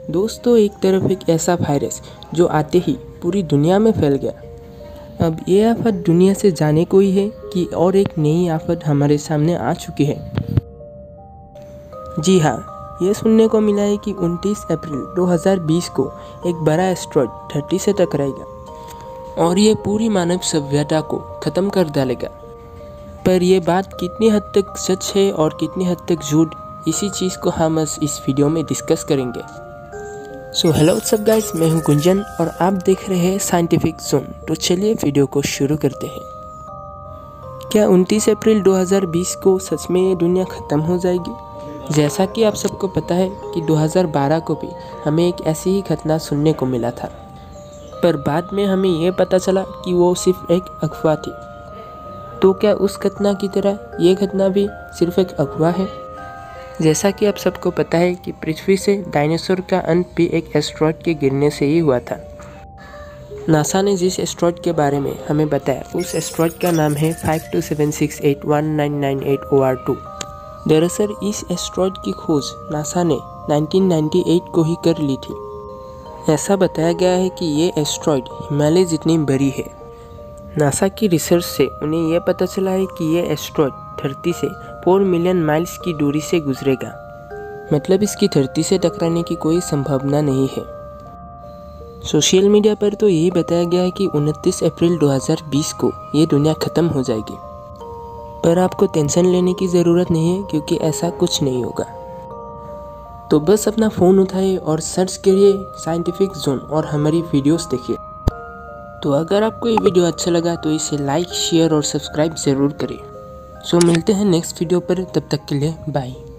दोस्तों, एक तरफ एक ऐसा वायरस जो आते ही पूरी दुनिया में फैल गया। अब ये आफत दुनिया से जाने को ही है कि और एक नई आफत हमारे सामने आ चुकी है। जी हाँ, ये सुनने को मिला है कि 29 अप्रैल 2020 को एक बड़ा एस्ट्रॉयड धरती से टकराएगा और ये पूरी मानव सभ्यता को ख़त्म कर डालेगा। पर यह बात कितनी हद तक सच है और कितनी हद तक झूठ, इसी चीज़ को हम आज इस वीडियो में डिस्कस करेंगे। सो हेलो सब गाइस, मैं हूं गुंजन और आप देख रहे हैं साइंटिफिक जोन। तो चलिए वीडियो को शुरू करते हैं। क्या 29 अप्रैल 2020 को सच में ये दुनिया ख़त्म हो जाएगी? जैसा कि आप सबको पता है कि 2012 को भी हमें एक ऐसी ही घटना सुनने को मिला था, पर बाद में हमें यह पता चला कि वो सिर्फ एक अफवाह थी। तो क्या उस घटना की तरह ये घटना भी सिर्फ एक अफवाह है? जैसा कि आप सबको पता है कि पृथ्वी से डायनासोर का अंत भी एक एस्ट्रॉयड के गिरने से ही हुआ था। नासा ने जिस एस्ट्रॉयड के बारे में हमें बताया, उस एस्ट्रॉयड का नाम है 5276819998 OR2। दरअसल इस एस्ट्रॉयड की खोज नासा ने 1998 को ही कर ली थी। ऐसा बताया गया है कि ये एस्ट्रॉयड हिमालय जितनी बड़ी है। नासा की रिसर्च से उन्हें यह पता चला है कि यह एस्ट्रॉयड धरती से 4 मिलियन माइल्स की दूरी से गुजरेगा। मतलब इसकी धरती से टकराने की कोई संभावना नहीं है। सोशल मीडिया पर तो यही बताया गया है कि 29 अप्रैल 2020 को ये दुनिया ख़त्म हो जाएगी। पर आपको टेंशन लेने की ज़रूरत नहीं है, क्योंकि ऐसा कुछ नहीं होगा। तो बस अपना फ़ोन उठाइए और सर्च करिए साइंटिफिक जोन और हमारी वीडियोस देखिए। तो अगर आपको ये वीडियो अच्छा लगा तो इसे लाइक, शेयर और सब्सक्राइब ज़रूर करें। सो मिलते हैं नेक्स्ट वीडियो पर, तब तक के लिए बाय।